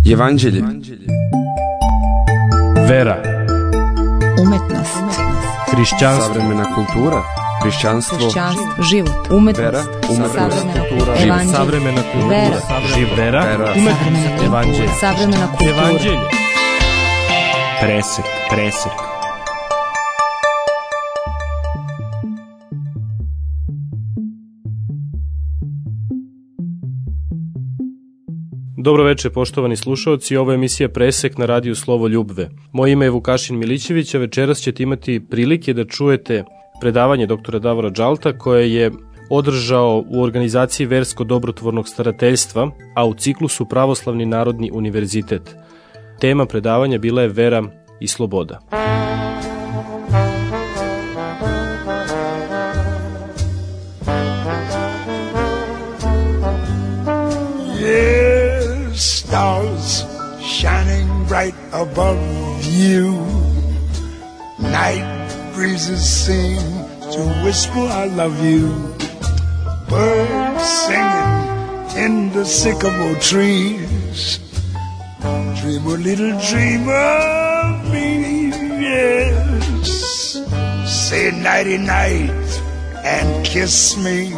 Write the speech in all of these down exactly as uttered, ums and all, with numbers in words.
Evanđelje. Vera. Umetnost. Hrišćanstvo. Savremena kultura. Hrišćanstvo. Hrišćanstvo. Život. Umetnost. Vera. Savremena kultura. Evanđelje. Savremena kultura. Vera. Živ. Vera. Vera. Umetnost. Evanđelje. Savremena kultura. Evanđelje. Presek. Presek. Dobro večer, poštovani slušaoci, ovo je emisija Presek na radiju Slovo Ljubve. Moje ime je Vukašin Milićević, a večeras ćete imati prilike da čujete predavanje doktora Davora Džalta koje je održao u organizaciji Versko-dobrotvornog starateljstva, a u ciklusu Pravoslavni narodni univerzitet. Tema predavanja bila je Vera i sloboda. Stars shining bright above you, night breezes seem to whisper I love you, birds singing in the sycamore trees, dream a little dream of me, yes, say nighty night and kiss me,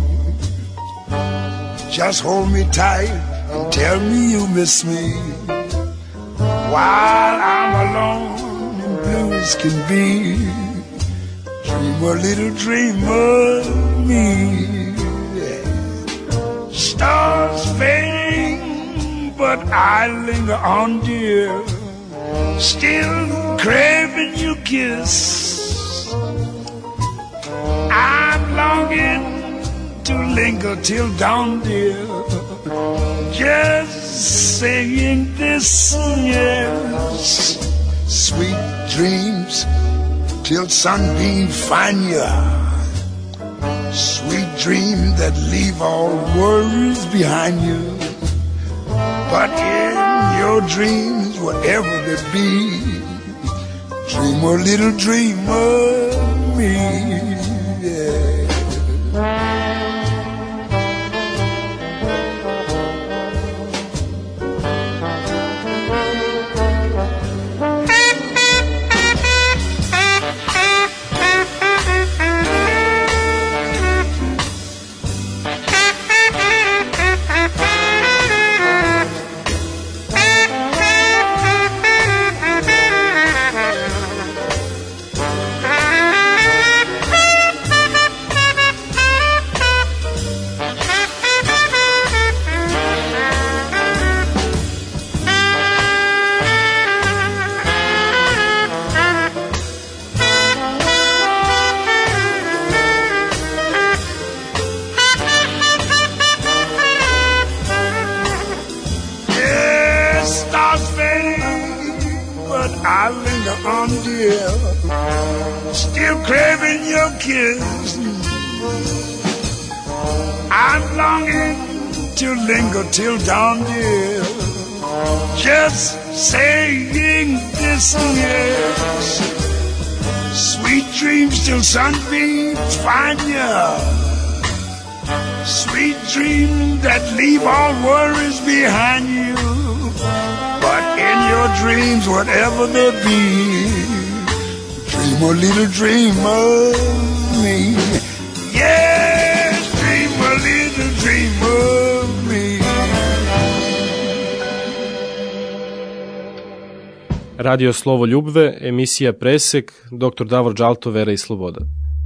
just hold me tight and tell me you miss me while I'm alone and blue as can be. Dream a little dream of me. Stars fading, but I linger on, dear, still craving your kiss. I'm longing to linger till dawn, dear, just saying this, yes. Sweet dreams till sunbeams find you. Sweet dream that leave all worries behind you. But in your dreams, whatever they be, dream a little dream of me, yeah. Still craving your kiss. I'm longing to linger till dawn, dear, just saying this, yes. Sweet dreams till sunbeams find you. Sweet dreams that leave all worries behind you. But in your dreams, whatever they be, dream a little dream of me. Yes, dream a little dream of me. Radio Slovo Ljubve, emisija Presek, doktor Davor Džalto, Vera i sloboda.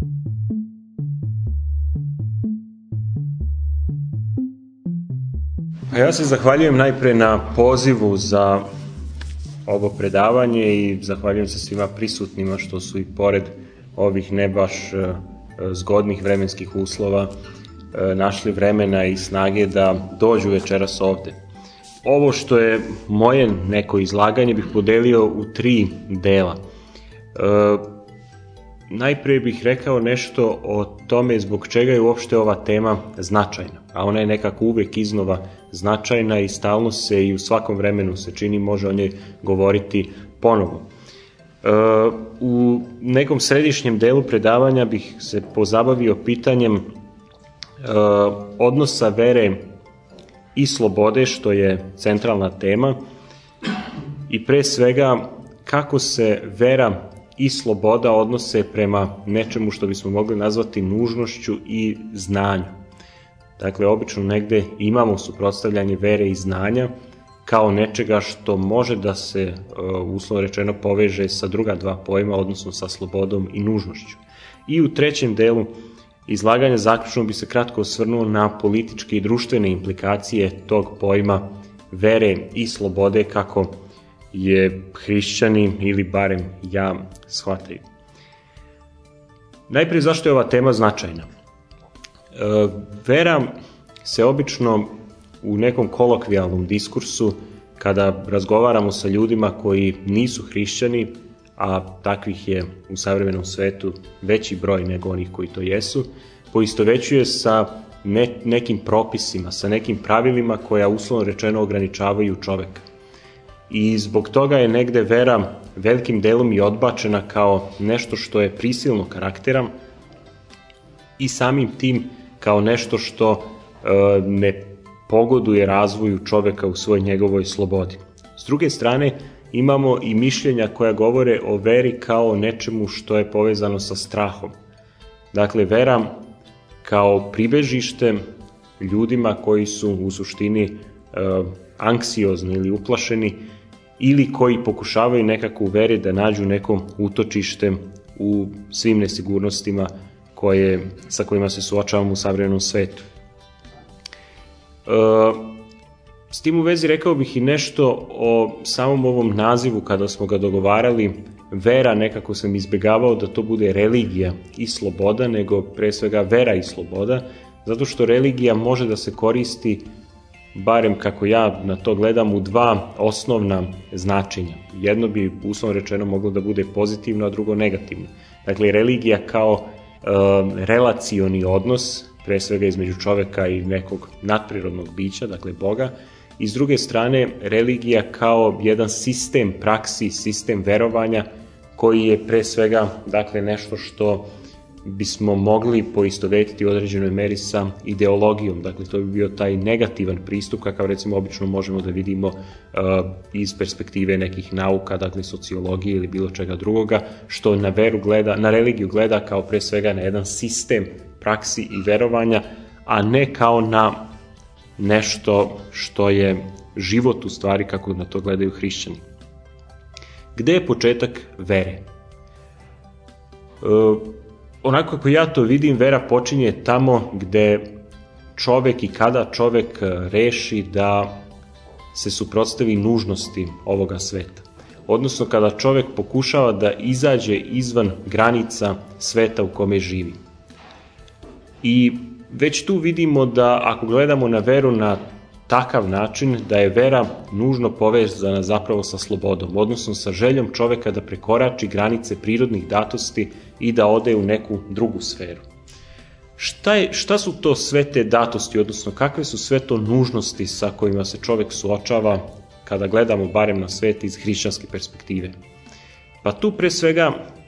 Ja se zahvaljujem najpre na pozivu za ovo predavanje i zahvaljujem se svima prisutnima što su i pored ovih ne baš zgodnih vremenskih uslova našli vremena i snage da dođu večeras ovde. Ovo što je moje neko izlaganje bih podelio u tri dela. Najprije bih rekao nešto o tome zbog čega je uopšte ova tema značajna, a ona je nekako uvek iznova značajna i stalno se i u svakom vremenu se čini može o njoj govoriti ponovo. U nekom središnjem delu predavanja bih se pozabavio pitanjem odnosa vere i slobode, što je centralna tema, i pre svega kako se vera i sloboda odnose prema nečemu što bismo mogli nazvati nužnošću i znanju. Dakle, obično negde imamo suprotstavljanje vere i znanja kao nečega što može da se, uslovno rečeno, poveže sa druga dva pojma, odnosno sa slobodom i nužnošću. I u trećem delu izlaganja zaključno bi se kratko osvrnuo na političke i društvene implikacije tog pojma vere i slobode kako je hrišćani, ili barem ja, shvataju. Najprije, zašto je ova tema značajna? E, vera se obično u nekom kolokvijalnom diskursu, kada razgovaramo sa ljudima koji nisu hrišćani, a takvih je u savremenom svetu veći broj nego onih koji to jesu, poistovećuje sa ne, nekim propisima, sa nekim pravilima koja uslovno rečeno ograničavaju čoveka. I zbog toga je negde vera velikim delom i odbačena kao nešto što je prisilnog karaktera i samim tim kao nešto što e, ne pogoduje razvoju čoveka u svoj njegovoj slobodi. S druge strane, imamo i mišljenja koja govore o veri kao nečemu što je povezano sa strahom. Dakle, vera kao pribežište ljudima koji su u suštini e, anksiozni ili uplašeni, ili koji pokušavaju nekako u veri da nađu neko utočište u svim nesigurnostima koje, sa kojima se suočavamo u savremenom svetu. E, s tim u vezi rekao bih i nešto o samom ovom nazivu kada smo ga dogovarali. Vera, nekako sam izbjegavao da to bude religija i sloboda, nego pre svega vera i sloboda, zato što religija može da se koristi, barem kako ja na to gledam, u dva osnovna značenja. Jedno bi uslovno rečeno moglo da bude pozitivno, a drugo negativno. Dakle, religija kao e, relacioni odnos, pre svega između čoveka i nekog nadprirodnog bića, dakle Boga, i s druge strane religija kao jedan sistem praksi, sistem verovanja koji je pre svega, dakle, nešto što bismo mogli poistovetiti u određenoj meri sa ideologijom. Dakle, to bi bio taj negativan pristup kakav recimo obično možemo da vidimo uh, iz perspektive nekih nauka, dakle sociologije ili bilo čega drugoga, što na veru gleda, na religiju gleda kao pre svega na jedan sistem praksi i verovanja, a ne kao na nešto što je život u stvari, kako na to gledaju hrišćani. Gde je početak vere? Uh, Onako kako ja to vidim, vera počinje tamo gde čovek i kada čovek reši da se suprotstavi nužnosti ovoga sveta. Odnosno kada čovek pokušava da izađe izvan granica sveta u kome živi. I već tu vidimo da ako gledamo na veru na takav način, da je vera nužno povezana zapravo sa slobodom, odnosno sa željom čoveka da prekorači granice prirodnih datosti i da ode u neku drugu sferu. Šta, je, šta su to sve te datosti, odnosno kakve su sve to nužnosti sa kojima se čovek suočava kada gledamo barem na svet iz hrišćanske perspektive? Pa tu pre svega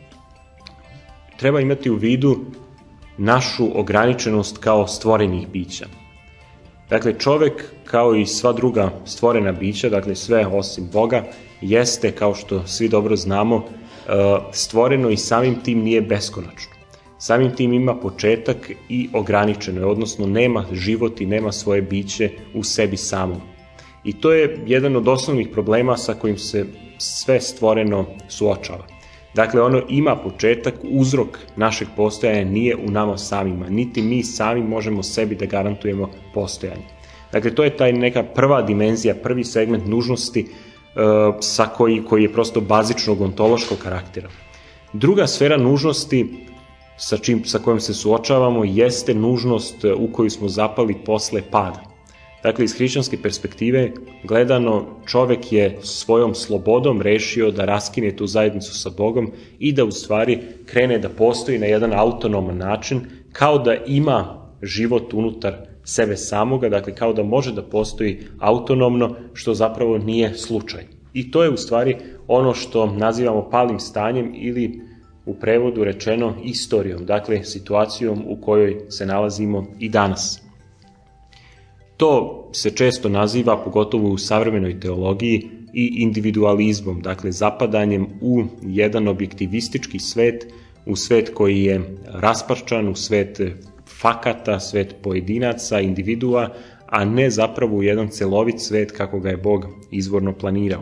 treba imati u vidu našu ograničenost kao stvorenih bića. Dakle, čovek, kao i sva druga stvorena bića, dakle sve osim Boga, jeste, kao što svi dobro znamo, stvoreno i samim tim nije beskonačno. Samim tim ima početak i ograničeno je, odnosno nema život i nema svoje biće u sebi samom. I to je jedan od osnovnih problema sa kojim se sve stvoreno suočava. Dakle, ono ima početak, uzrok našeg postojanja nije u nama samima, niti mi sami možemo sebi da garantujemo postojanje. Dakle, to je taj neka prva dimenzija, prvi segment nužnosti uh, sa koji, koji je prosto bazičnog ontološkog karaktera. Druga sfera nužnosti sa, čim, sa kojom se suočavamo jeste nužnost u koju smo zapali posle pada. Dakle, iz hrišćanske perspektive gledano, čovek je svojom slobodom rešio da raskine tu zajednicu sa Bogom i da u stvari krene da postoji na jedan autonoman način, kao da ima život unutar sebe samoga, dakle kao da može da postoji autonomno, što zapravo nije slučaj. I to je u stvari ono što nazivamo palim stanjem ili u prevodu rečeno istorijom, dakle situacijom u kojoj se nalazimo i danas. To se često naziva, pogotovo u savremenoj teologiji, i individualizmom, dakle zapadanjem u jedan objektivistički svet, u svet koji je rasparčan, u svet fakata, svet pojedinaca, individua, a ne zapravo u jedan celovit svet kako ga je Bog izvorno planirao.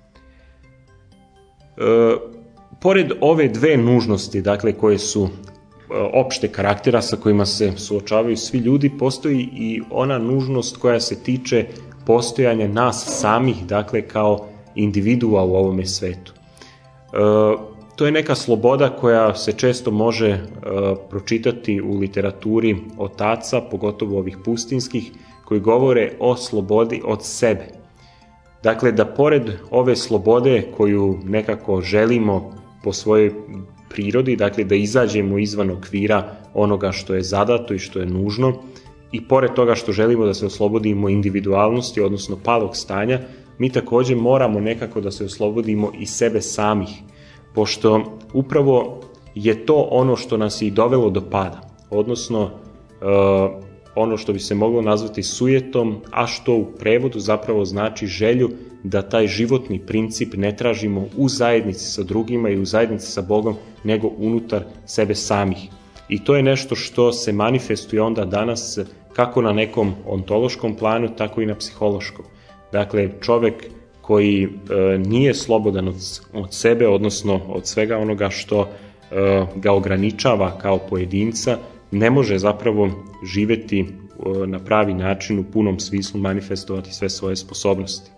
E, pored ove dve nužnosti, dakle koje su opšte karaktera sa kojima se suočavaju svi ljudi, postoji i ona nužnost koja se tiče postojanja nas samih, dakle kao individua u ovome svetu. E, to je neka sloboda koja se često može e, pročitati u literaturi otaca, pogotovo ovih pustinskih, koji govore o slobodi od sebe. Dakle, da pored ove slobode koju nekako želimo po svojoj prirodi, dakle da izađemo izvan okvira onoga što je zadato i što je nužno, i pored toga što želimo da se oslobodimo individualnosti, odnosno palog stanja, mi također moramo nekako da se oslobodimo i sebe samih, pošto upravo je to ono što nas je i dovelo do pada, odnosno uh, ono što bi se moglo nazvati sujetom, a što u prevodu zapravo znači želju da taj životni princip ne tražimo u zajednici sa drugima i u zajednici sa Bogom, nego unutar sebe samih. I to je nešto što se manifestuje onda danas kako na nekom ontološkom planu, tako i na psihološkom. Dakle, čovek koji e, nije slobodan od, od sebe, odnosno od svega onoga što e, ga ograničava kao pojedinca, ne može zapravo živeti e, na pravi način, u punom smislu manifestovati sve svoje sposobnosti.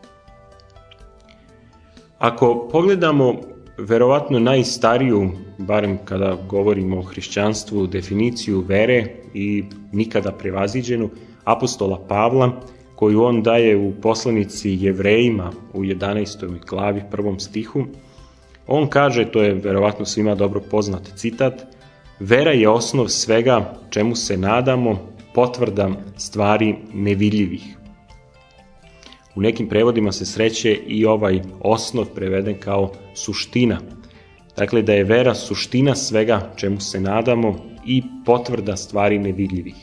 Ako pogledamo verovatno najstariju, barem kada govorimo o hrišćanstvu, definiciju vere i nikada prevaziđenu, apostola Pavla, koju on daje u poslanici Jevrejima u jedanaestoj glavi, prvom stihu, on kaže, to je verovatno svima dobro poznat citat: vera je osnov svega čemu se nadamo, potvrda stvari nevidljivih. U nekim prevodima se sreće i ovaj osnov preveden kao suština. Dakle, da je vera suština svega čemu se nadamo i potvrda stvari nevidljivih.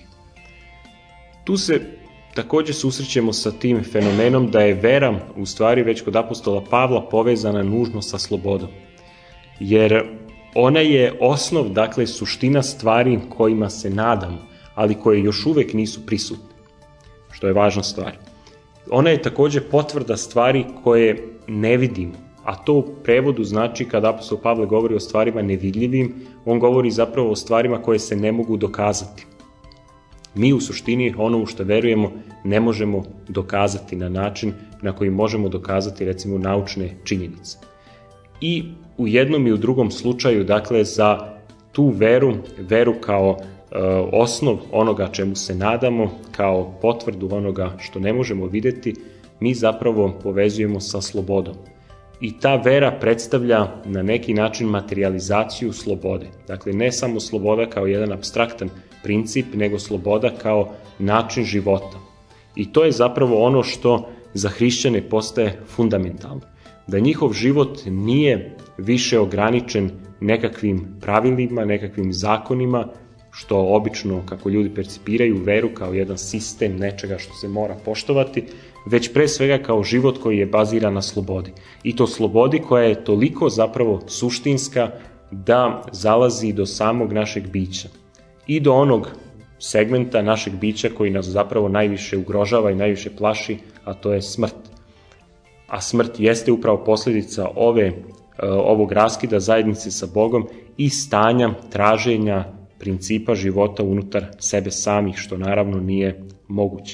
Tu se također susrećemo sa tim fenomenom da je vera u stvari već kod apostola Pavla povezana nužno sa slobodom. Jer ona je osnov, dakle suština stvari kojima se nadamo, ali koje još uvek nisu prisutne, što je važna stvar. Ona je također potvrda stvari koje ne vidimo, a to u prevodu znači, kada apostol Pavle govori o stvarima nevidljivim, on govori zapravo o stvarima koje se ne mogu dokazati. Mi u suštini ono u što verujemo ne možemo dokazati na način na koji možemo dokazati recimo naučne činjenice. I u jednom i u drugom slučaju, dakle, za tu veru, veru kao e, osnov onoga čemu se nadamo, kao potvrdu onoga što ne možemo vidjeti, mi zapravo povezujemo sa slobodom. I ta vera predstavlja na neki način materializaciju slobode. Dakle, ne samo sloboda kao jedan apstraktan princip, nego sloboda kao način života. I to je zapravo ono što za hrišćane postaje fundamentalno. Da njihov život nije više ograničen nekakvim pravilima, nekakvim zakonima, što obično, kako ljudi percipiraju veru kao jedan sistem nečega što se mora poštovati, već pre svega kao život koji je baziran na slobodi. I to slobodi koja je toliko zapravo suštinska da zalazi do samog našeg bića i do onog segmenta našeg bića koji nas zapravo najviše ugrožava i najviše plaši, a to je smrt. A smrt jeste upravo posljedica ove, ovog raskida zajednice sa Bogom i stanja traženja principa života unutar sebe samih, što naravno nije moguće.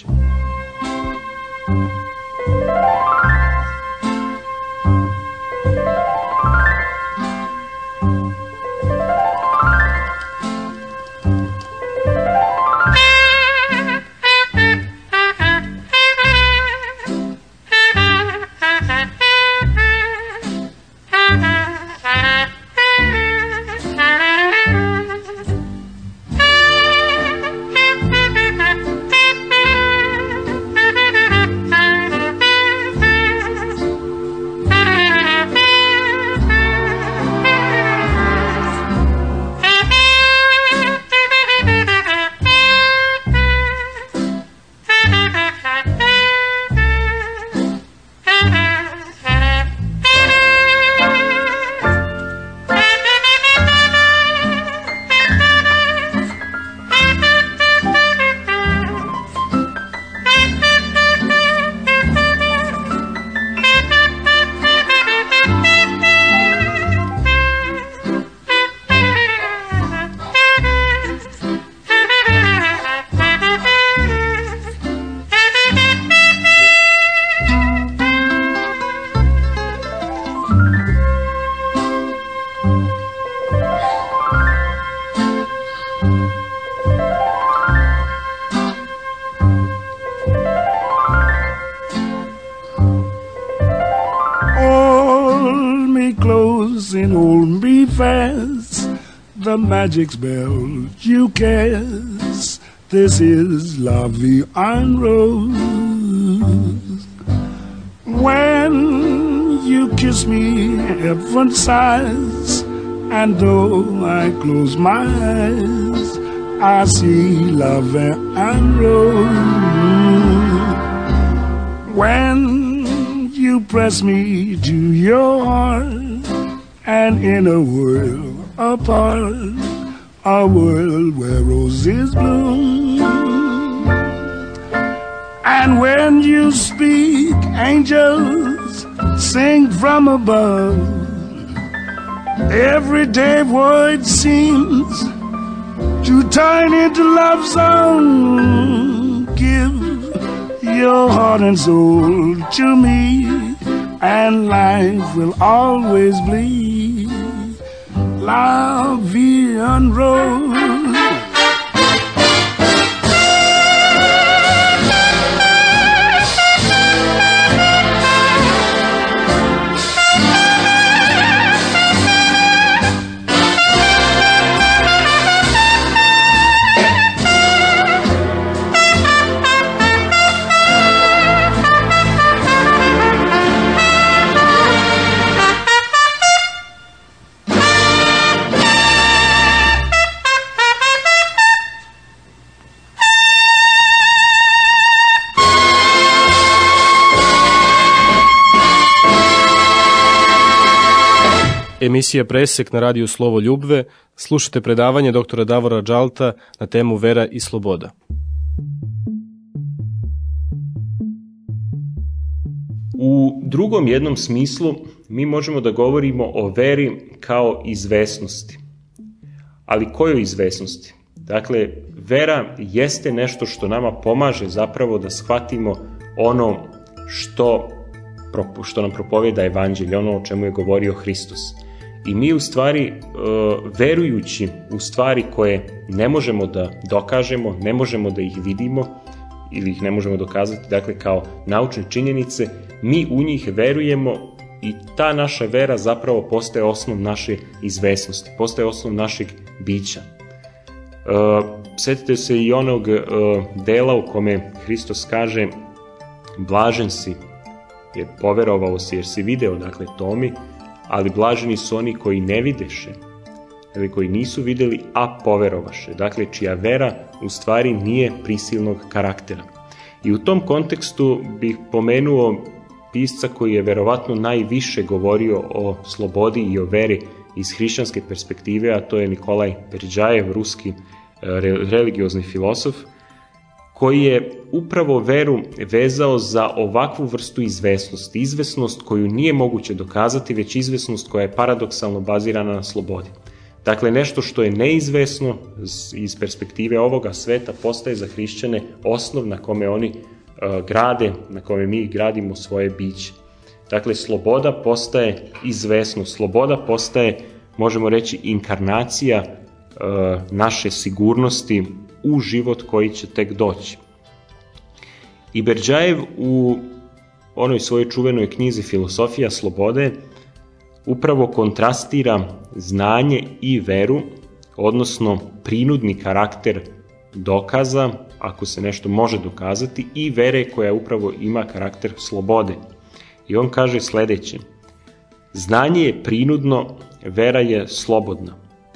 and hold me fast. The magic spell you cast. This is La Vie en Rose. When you kiss me, heaven sighs, and though I close my eyes, I see La Vie en Rose. When you press me to your heart, and in a world apart, a world where roses bloom. And when you speak, angels sing from above. Everyday word seems to turn into love song. Give your heart and soul to me, and life will always be La Vie en Rose. Emisija Presek na radiju Slovo Ljubve. Slušate predavanje doktora Davora Džalta na temu Vera i sloboda. U drugom jednom smislu mi možemo da govorimo o veri kao izvesnosti. Ali kojoj izvesnosti? Dakle, vera jeste nešto što nama pomaže zapravo da shvatimo ono što, što nam propoveda evanđelje, ono o čemu je govorio Hristos. I mi u stvari, verujući u stvari koje ne možemo da dokažemo, ne možemo da ih vidimo ili ih ne možemo dokazati, dakle kao naučne činjenice, mi u njih verujemo i ta naša vera zapravo postaje osnov naše izvesnosti, postaje osnov našeg bića. Sjetite se i onog dela u kome Hristos kaže: blažen si jer poverovao si, jer si video, dakle, Tomi, ali blaženi su oni koji ne videše, ili koji nisu videli, a poverovaše. Dakle, čija vera u stvari nije prisilnog karaktera. I u tom kontekstu bih pomenuo pisca koji je verovatno najviše govorio o slobodi i o veri iz hrišćanske perspektive, a to je Nikolaj Berdjajev, ruski religiozni filosof, koji je upravo veru vezao za ovakvu vrstu izvesnosti. Izvesnost koju nije moguće dokazati, već izvesnost koja je paradoksalno bazirana na slobodi. Dakle, nešto što je neizvesno iz perspektive ovoga sveta postaje za hrišćane osnov na kome oni uh, grade, na kome mi gradimo svoje biće. Dakle, sloboda postaje izvesnost, sloboda postaje, možemo reći, inkarnacija uh, naše sigurnosti u život koji će tek doći. I Berdjajev u onoj svojoj čuvenoj knjizi Filosofija slobode upravo kontrastira znanje i veru, odnosno prinudni karakter dokaza, ako se nešto može dokazati, i vere koja upravo ima karakter slobode. I on kaže sledeće: znanje je prinudno, vera je slobodna.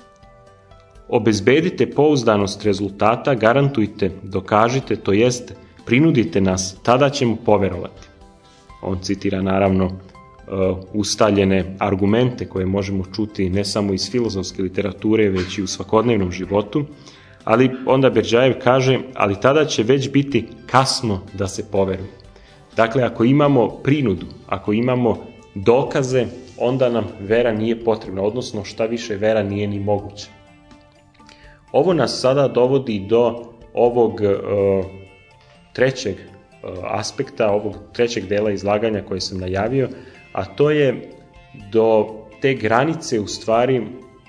Obezbedite pouzdanost rezultata, garantujte, dokažite, to jest prinudite nas, tada ćemo poverovati. On citira naravno ustaljene argumente koje možemo čuti ne samo iz filozofske literature, već i u svakodnevnom životu, ali onda Berdjajev kaže, ali tada će već biti kasno da se poveruje. Dakle, ako imamo prinudu, ako imamo dokaze, onda nam vera nije potrebna, odnosno šta više, vera nije ni moguća. Ovo nas sada dovodi do ovog uh, trećeg uh, aspekta, ovog trećeg dela izlaganja koje sam najavio, a to je do te granice u stvari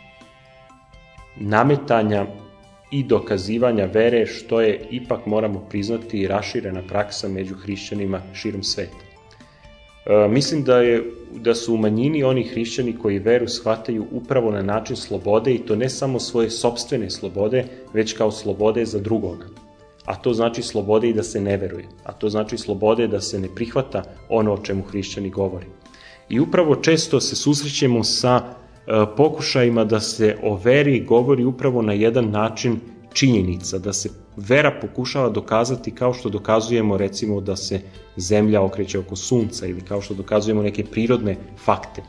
nametanja i dokazivanja vere, što je ipak, moramo priznati, raširena praksa među hrišćanima širom sveta. Mislim da, je, da su u manjini oni hrišćani koji veru shvataju upravo na način slobode, i to ne samo svoje sopstvene slobode, već kao slobode za drugoga. A to znači slobode i da se ne veruje. A to znači slobode da se ne prihvata ono o čemu hrišćani govori. I upravo često se susrećemo sa e, pokušajima da se o veri govori upravo na jedan način činjenica, da se vera pokušava dokazati kao što dokazujemo recimo da se zemlja okreće oko sunca ili kao što dokazujemo neke prirodne fakte.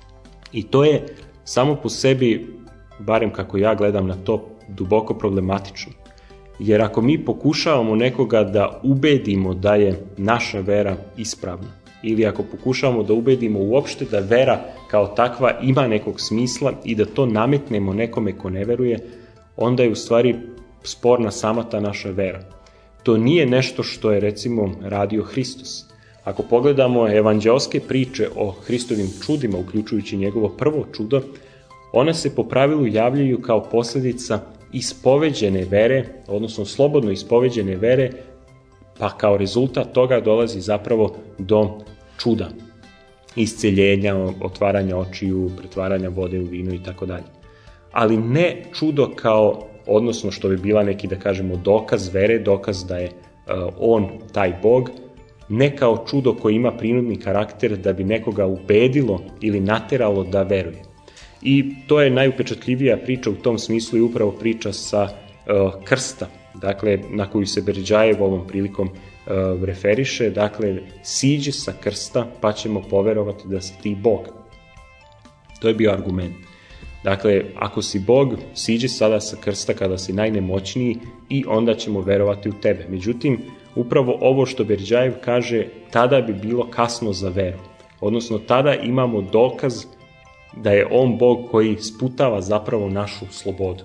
I to je samo po sebi, barem kako ja gledam na to, duboko problematično. Jer ako mi pokušavamo nekoga da ubedimo da je naša vera ispravna, ili ako pokušavamo da ubedimo uopšte da vera kao takva ima nekog smisla i da to nametnemo nekome ko ne veruje, onda je u stvari sporna sama ta naša vera. To nije nešto što je recimo radio Hristos. Ako pogledamo evanđeoske priče o Hristovim čudima, uključujući njegovo prvo čudo, one se po pravilu javljaju kao posljedica ispoveđene vere, odnosno slobodno ispoveđene vere, pa kao rezultat toga dolazi zapravo do čuda, isceljenja, otvaranja očiju, pretvaranja vode u vino i tako dalje. Ali ne čudo kao, odnosno što bi bila neki, da kažemo, dokaz vere, dokaz da je uh, on taj Bog, ne kao čudo koji ima prinudni karakter da bi nekoga ubedilo ili nateralo da veruje. I to je najupečatljivija priča u tom smislu i upravo priča sa uh, krsta, dakle, na koju se Beređajev ovom prilikom uh, referiše, dakle, siđi sa krsta pa ćemo poverovati da si ti Bog. To je bio argument. Dakle, ako si Bog, siđi sada sa krsta kada si najnemoćniji i onda ćemo verovati u tebe. Međutim, upravo ovo što Beređajev kaže, tada bi bilo kasno za veru. Odnosno, tada imamo dokaz da je on Bog koji sputava zapravo našu slobodu.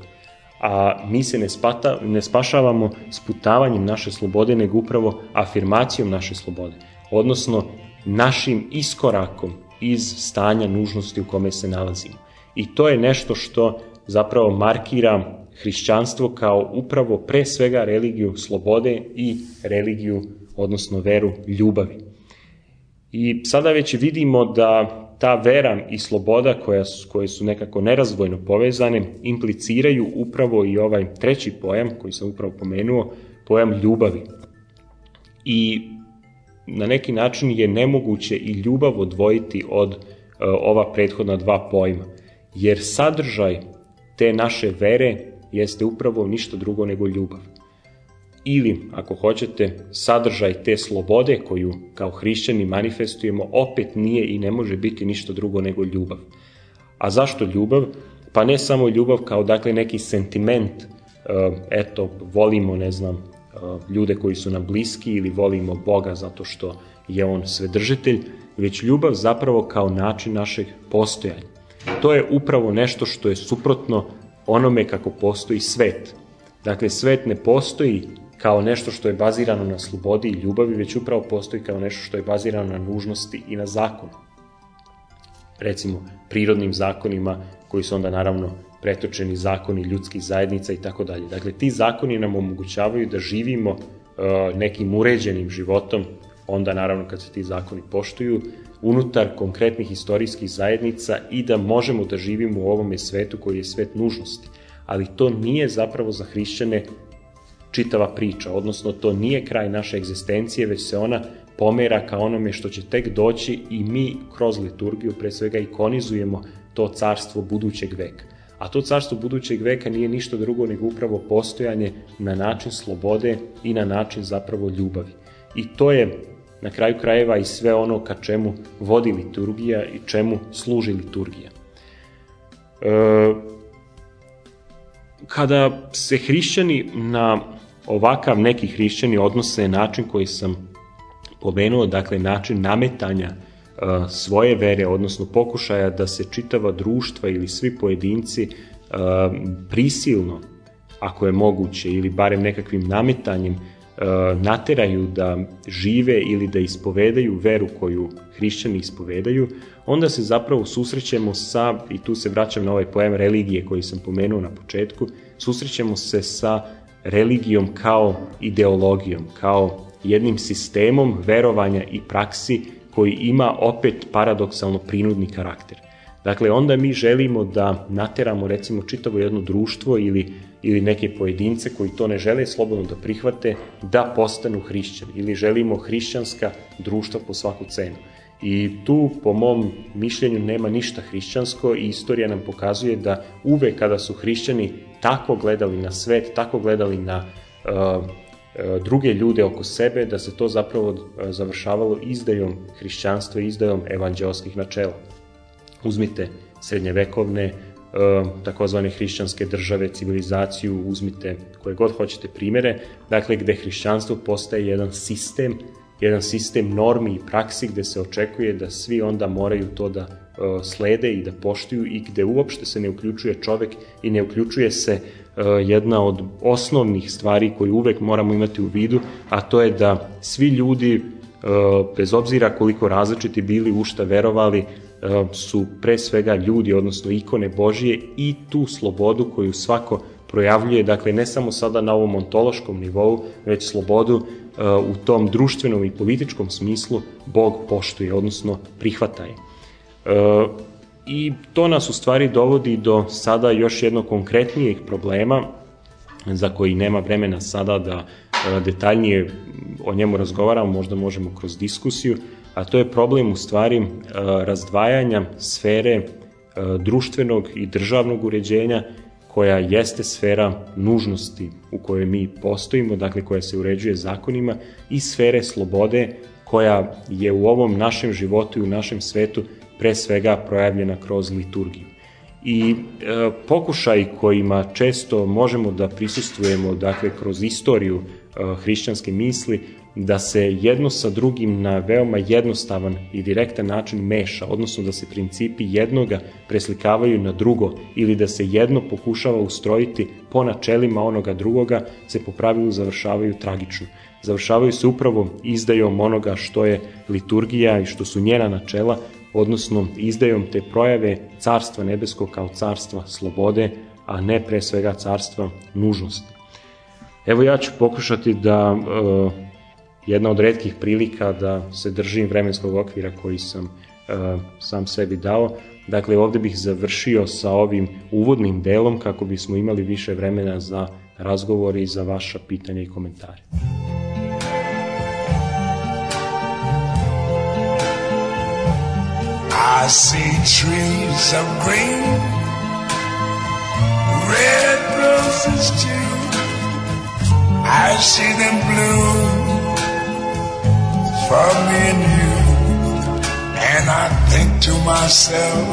A mi se ne, spata, ne spašavamo sputavanjem naše slobode, nego upravo afirmacijom naše slobode. Odnosno, našim iskorakom iz stanja nužnosti u kome se nalazimo. I to je nešto što zapravo markira hrišćanstvo kao upravo pre svega religiju slobode i religiju, odnosno veru ljubavi. I sada već vidimo da ta vera i sloboda koja su, koje su nekako nerazvojno povezane impliciraju upravo i ovaj treći pojam koji sam upravo pomenuo, pojam ljubavi. I na neki način je nemoguće i ljubav odvojiti od uh, ova prethodna dva pojma. Jer sadržaj te naše vere jeste upravo ništa drugo nego ljubav. Ili, ako hoćete, sadržaj te slobode koju kao hrišćani manifestujemo opet nije i ne može biti ništa drugo nego ljubav. A zašto ljubav? Pa ne samo ljubav kao dakle neki sentiment, eto, volimo, ne znam, ljude koji su nam bliski ili volimo Boga zato što je on svedržitelj, već ljubav zapravo kao način našeg postojanja. To je upravo nešto što je suprotno onome kako postoji svet. Dakle, svet ne postoji kao nešto što je bazirano na slobodi i ljubavi, već upravo postoji kao nešto što je bazirano na nužnosti i na zakonu. Recimo, prirodnim zakonima koji su onda naravno pretočeni zakoni ljudskih zajednica i tako dalje. Dakle, ti zakoni nam omogućavaju da živimo uh, nekim uređenim životom, onda naravno kad se ti zakoni poštuju, unutar konkretnih istorijskih zajednica i da možemo da živimo u ovome svetu koji je svet nužnosti. Ali to nije zapravo za hrišćane čitava priča, odnosno to nije kraj naše egzistencije, već se ona pomera ka onome što će tek doći i mi kroz liturgiju pre svega ikonizujemo to carstvo budućeg veka. A to carstvo budućeg veka nije ništa drugo nego upravo postojanje na način slobode i na način zapravo ljubavi. I to je na kraju krajeva i sve ono ka čemu vodi liturgija i čemu služi liturgija. E, kada se hrišćani na ovakav neki hrišćani odnose način koji sam pomenuo, dakle način nametanja uh, svoje vere, odnosno pokušaja da se čitava društva ili svi pojedinci uh, prisilno, ako je moguće, ili barem nekakvim nametanjem uh, nateraju da žive ili da ispovedaju veru koju hrišćani ispovedaju, onda se zapravo susrećemo sa, i tu se vraćam na ovaj pojam religije koji sam pomenuo na početku, susrećemo se sa religijom kao ideologijom, kao jednim sistemom verovanja i praksi koji ima opet paradoksalno prinudni karakter. Dakle, onda mi želimo da nateramo recimo čitavo jedno društvo ili, ili neke pojedince koji to ne žele slobodno da prihvate, da postanu hrišćani, ili želimo hrišćanska društva po svaku cenu. I tu, po mom mišljenju, nema ništa hrišćansko i istorija nam pokazuje da uvek kada su hrišćani tako gledali na svet, tako gledali na uh, uh, druge ljude oko sebe, da se to zapravo uh, završavalo izdajom hrišćanstva i izdajom evanđelskih načela. Uzmite srednjevekovne, takozvane hrišćanske države, civilizaciju, uzmite koje god hoćete primere, dakle gde hrišćanstvo postaje jedan sistem, jedan sistem normi i praksi gde se očekuje da svi onda moraju to da slede i da poštuju i gde uopšte se ne uključuje čovek i ne uključuje se jedna od osnovnih stvari koju uvek moramo imati u vidu, a to je da svi ljudi, bez obzira koliko različiti bili, u šta verovali, su pre svega ljudi, odnosno ikone Božije, i tu slobodu koju svako projavljuje, dakle ne samo sada na ovom ontološkom nivou, već slobodu u tom društvenom i političkom smislu Bog poštuje, odnosno prihvata je. I to nas u stvari dovodi do sada još jednog konkretnijeg problema, za koji nema vremena sada da detaljnije o njemu razgovaramo, možda možemo kroz diskusiju, a to je problem u stvari razdvajanja sfere društvenog i državnog uređenja, koja jeste sfera nužnosti u kojoj mi postojimo, dakle koja se uređuje zakonima, i sfere slobode koja je u ovom našem životu i u našem svetu pre svega projavljena kroz liturgiju. I e, pokušaj kojima često možemo da prisustvujemo, dakle kroz istoriju e, hrišćanske misli, da se jedno sa drugim na veoma jednostavan i direktan način meša, odnosno da se principi jednoga preslikavaju na drugo ili da se jedno pokušava ustrojiti po načelima onoga drugoga, se po pravilu završavaju tragično. Završavaju se upravo izdajom onoga što je liturgija i što su njena načela, odnosno izdajom te projave carstva nebeskog kao carstva slobode, a ne pre svega carstva nužnosti. Evo ja ću pokušati da e, jedna od retkih prilika da se držim vremenskog okvira koji sam e, sam sebi dao. Dakle, ovde bih završio sa ovim uvodnim delom kako bismo imali više vremena za razgovor i za vaša pitanja i komentare. I see trees of green, red roses too. I see them bloom for me and you, and I think to myself,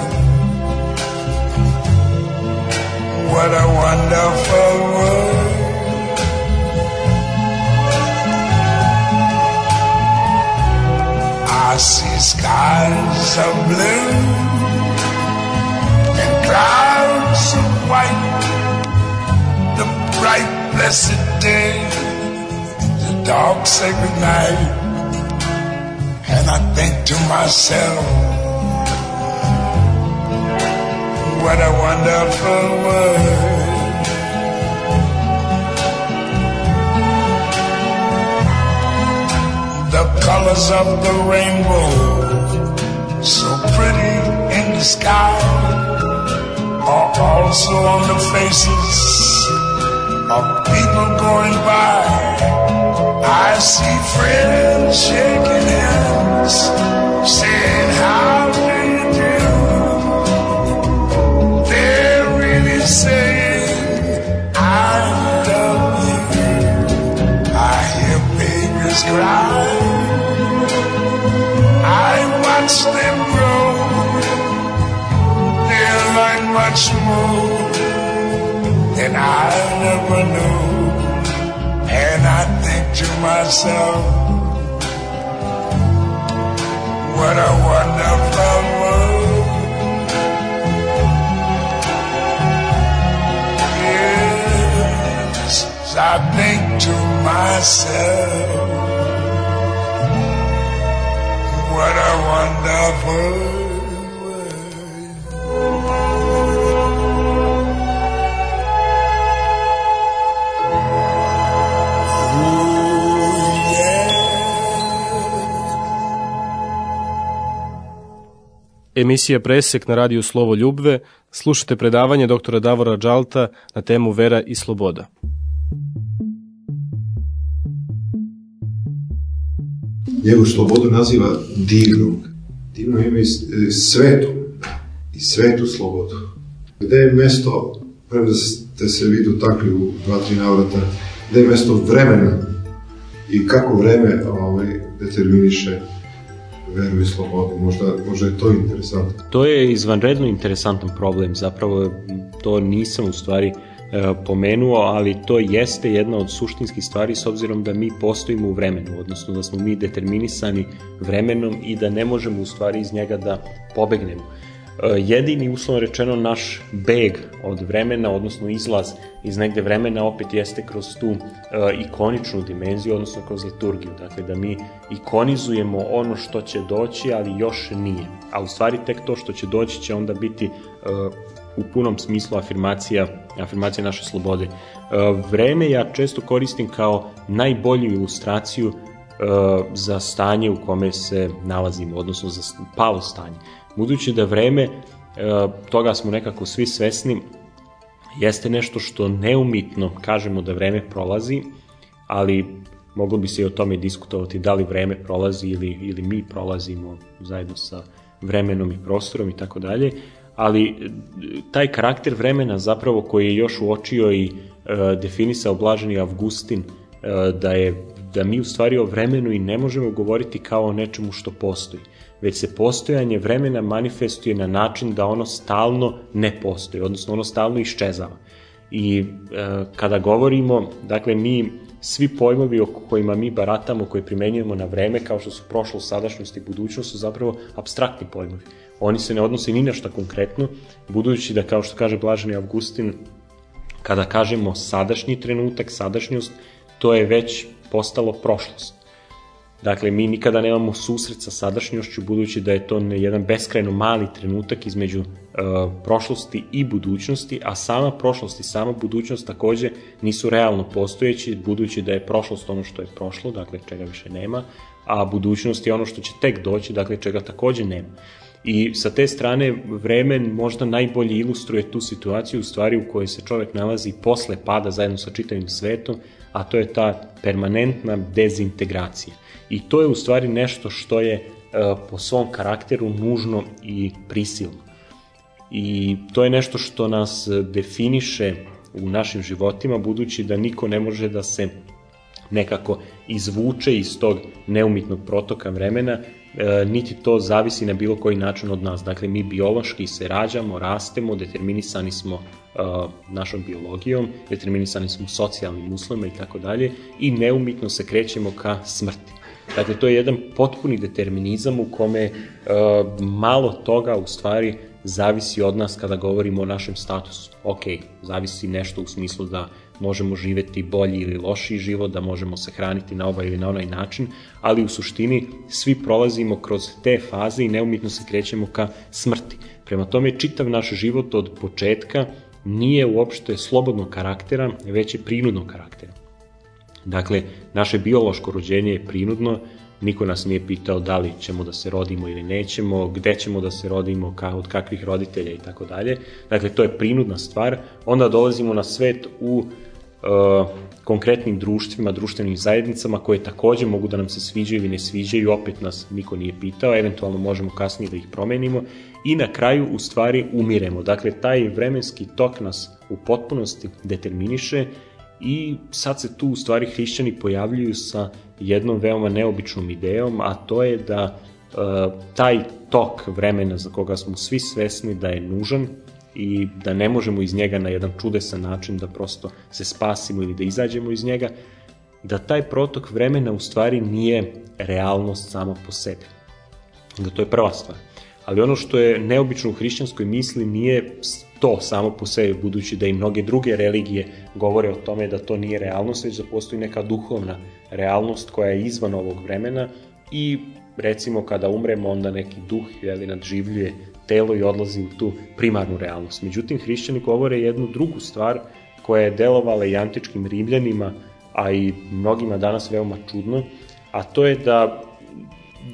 what a wonderful world. I see skies of blue and clouds of white, the bright blessed day, the dark sacred night. And I think to myself, what a wonderful world. The colors of the rainbow, so pretty in the sky, are also on the faces of people going by. I see friends shaking hands, saying, how do you do? They're really saying, I love you. I hear babies cry, I watch them grow. They'll learn much more than I never knew. And I think to myself, what a wonderful world. Yes, I think to myself, what a wonderful world. Oh, yeah. Emisija Presek na radiju Slovo Ljubve. Slušate predavanje doktora Davora Džalta na temu Vera i sloboda. Njegovu slobodu naziva divnom. Divnom ima i svetu. I svetu slobodu. Gde je mesto, prema da ste se vi dotakli u dva, tri navrata, gde je mesto vremena i kako vreme ovaj, determiniše veru i slobodu. Možda, možda je to interesantno. To je izvanredno interesantan problem. Zapravo to nisam u stvari e, pomenuo, ali to jeste jedna od suštinskih stvari s obzirom da mi postojimo u vremenu, odnosno da smo mi determinisani vremenom i da ne možemo u stvari iz njega da pobegnemo. Jedini, uslovno rečeno, naš beg od vremena, odnosno izlaz iz negde vremena, opet jeste kroz tu uh, ikoničnu dimenziju, odnosno kroz liturgiju. Dakle, da mi ikonizujemo ono što će doći, ali još nije. A u stvari tek to što će doći će onda biti uh, u punom smislu afirmacija, afirmacija naše slobode. Uh, vreme ja često koristim kao najbolju ilustraciju uh, za stanje u kome se nalazimo, odnosno za palo stanje. Budući da vreme, toga smo nekako svi svesni, jeste nešto što neumitno kažemo da vreme prolazi, ali moglo bi se i o tome diskutovati da li vreme prolazi ili, ili mi prolazimo zajedno sa vremenom i prostorom i tako dalje, ali taj karakter vremena zapravo koji je još uočio i definisao blaženi Avgustin, da je da mi u stvari o vremenu i ne možemo govoriti kao o nečemu što postoji, već se postojanje vremena manifestuje na način da ono stalno ne postoji, odnosno ono stalno iščezava. I e, kada govorimo, dakle mi svi pojmovi o kojima mi baratamo, koje primenjujemo na vreme, kao što su prošlost, sadašnjost i budućnost, su zapravo apstraktni pojmovi. Oni se ne odnose ni na šta konkretno, budući da, kao što kaže blaženi Avgustin, kada kažemo sadašnji trenutak, sadašnjost, to je već postalo prošlost. Dakle, mi nikada nemamo susret sa sadašnjošću, budući da je to jedan beskrajno mali trenutak između uh, prošlosti i budućnosti, a sama prošlost i sama budućnost takođe nisu realno postojeći, budući da je prošlost ono što je prošlo, dakle čega više nema, a budućnost je ono što će tek doći, dakle čega takođe nema. I sa te strane vreme možda najbolje ilustruje tu situaciju u stvari u kojoj se čovek nalazi posle pada zajedno sa čitavim svetom, a to je ta permanentna dezintegracija. I to je u stvari nešto što je e, po svom karakteru nužno i prisilno. I to je nešto što nas definiše u našim životima, budući da niko ne može da se nekako izvuče iz tog neumitnog protoka vremena, e, niti to zavisi na bilo koji način od nas. Dakle, mi biološki se rađamo, rastemo, determinisani smo uh, našom biologijom, determinisani smo socijalnim uslovima i tako dalje i neumitno se krećemo ka smrti. Dakle, to je jedan potpuni determinizam u kome uh, malo toga u stvari zavisi od nas kada govorimo o našem statusu. Ok, zavisi nešto u smislu da možemo živeti bolji ili lošiji život, da možemo se hraniti na ovaj ili na onaj način, ali u suštini svi prolazimo kroz te faze i neumitno se krećemo ka smrti. Prema tome, čitav naš život od početka nije uopšte slobodnog karaktera, već je prinudnog karaktera. Dakle, naše biološko rođenje je prinudno, niko nas nije pitao da li ćemo da se rodimo ili nećemo, gde ćemo da se rodimo, ka, od kakvih roditelja i tako dalje. Dakle, to je prinudna stvar. Onda dolazimo na svet u uh, konkretnim društvima, društvenim zajednicama koje takođe mogu da nam se sviđaju ili ne sviđaju, opet nas niko nije pitao, eventualno možemo kasnije da ih promenimo i na kraju u stvari umiremo. Dakle, taj vremenski tok nas u potpunosti determiniše i sad se tu u stvari hrišćani pojavljuju sa jednom veoma neobičnom idejom, a to je da e, taj tok vremena za koga smo svi svesni da je nužan i da ne možemo iz njega na jedan čudesan način da prosto se spasimo ili da izađemo iz njega, da taj protok vremena u stvari nije realnost sama po sebi. Da to je prva stvar. Ali ono što je neobično u hrišćanskoj misli nije to samo po sebi, budući da i mnoge druge religije govore o tome da to nije realnost, već da postoji neka duhovna realnost koja je izvan ovog vremena i recimo kada umremo onda neki duh jeli, nadživljuje telo i odlazi u tu primarnu realnost. Međutim, hrišćani govore jednu drugu stvar koja je delovala i antičkim Rimljanima, a i mnogima danas veoma čudno, a to je da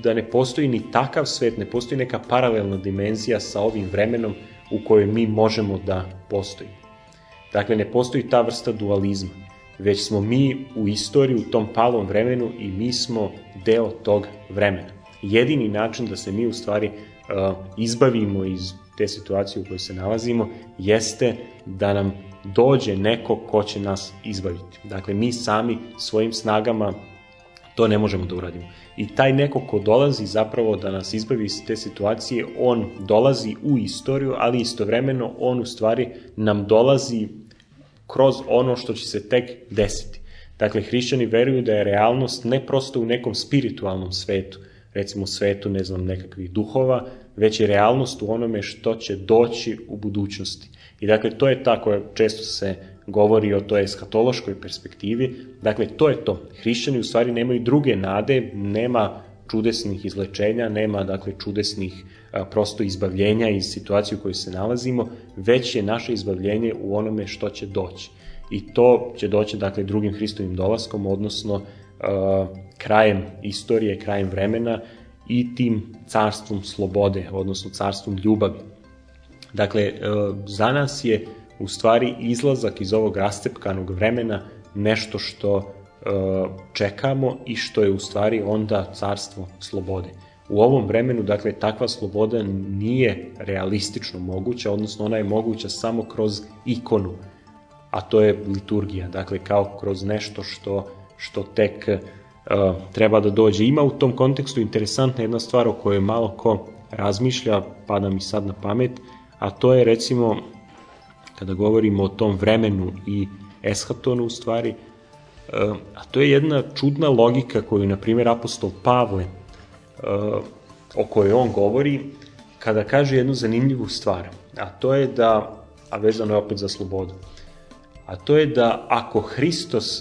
da ne postoji ni takav svet, ne postoji neka paralelna dimenzija sa ovim vremenom u kojoj mi možemo da postojimo. Dakle, ne postoji ta vrsta dualizma, već smo mi u istoriji, u tom palom vremenu i mi smo deo tog vremena. Jedini način da se mi u stvari uh, izbavimo iz te situacije u kojoj se nalazimo jeste da nam dođe neko ko će nas izbaviti. Dakle, mi sami svojim snagama to ne možemo da uradimo. I taj neko ko dolazi zapravo da nas izbavi iz te situacije, on dolazi u istoriju, ali istovremeno on u stvari nam dolazi kroz ono što će se tek desiti. Dakle, hrišćani veruju da je realnost ne prosto u nekom spiritualnom svetu, recimo svetu, ne znam, nekakvih duhova, već je realnost u onome što će doći u budućnosti. I dakle, to je ta koja često se govori o toj eskatološkoj perspektivi. Dakle, to je to. Hrišćani u stvari nemaju druge nade, nema čudesnih izlečenja, nema dakle čudesnih a, prosto izbavljenja iz situacije u kojoj se nalazimo, već je naše izbavljenje u onome što će doći. I to će doći dakle drugim Hristovim dolaskom, odnosno a, krajem istorije, krajem vremena i tim carstvom slobode, odnosno carstvom ljubavi. Dakle, a, za nas je u stvari izlazak iz ovog rastepkanog vremena nešto što čekamo i što je u stvari onda carstvo slobode. U ovom vremenu, dakle, takva sloboda nije realistično moguća, odnosno ona je moguća samo kroz ikonu, a to je liturgija, dakle, kao kroz nešto što, što tek uh, treba da dođe. Ima u tom kontekstu interesantna jedna stvar o kojoj malo ko razmišlja, pada mi sad na pamet, a to je recimo, kada govorimo o tom vremenu i eshatonu u stvari, a to je jedna čudna logika koju, na primjer, apostol Pavle, o kojoj on govori, kada kaže jednu zanimljivu stvar, a to je da, a vezano je opet za slobodu, a to je da ako Hristos,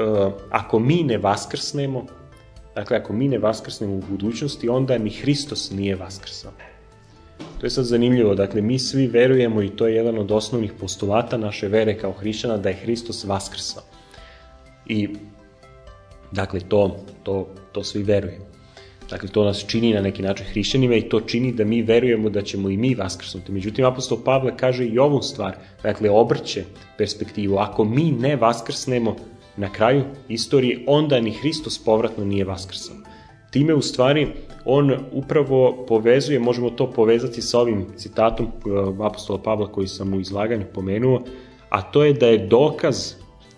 ako mi ne vaskrsnemo, dakle, ako mi ne vaskrsnemo u budućnosti, onda ni Hristos nije vaskrsao. To je sad zanimljivo, dakle, mi svi verujemo, i to je jedan od osnovnih postulata naše vere kao hrišćana, da je Hristos vaskrsao. I, dakle, to, to, to svi verujemo. Dakle, to nas čini na neki način hrišćanima i to čini da mi verujemo da ćemo i mi vaskrsnuti. Međutim, apostol Pavle kaže i ovu stvar, dakle, obrće perspektivu. Ako mi ne vaskrsnemo na kraju istorije, onda ni Hristos povratno nije vaskrsao. Time, u stvari, on upravo povezuje, možemo to povezati sa ovim citatom apostola Pavla koji sam u izlaganju pomenuo, a to je da je dokaz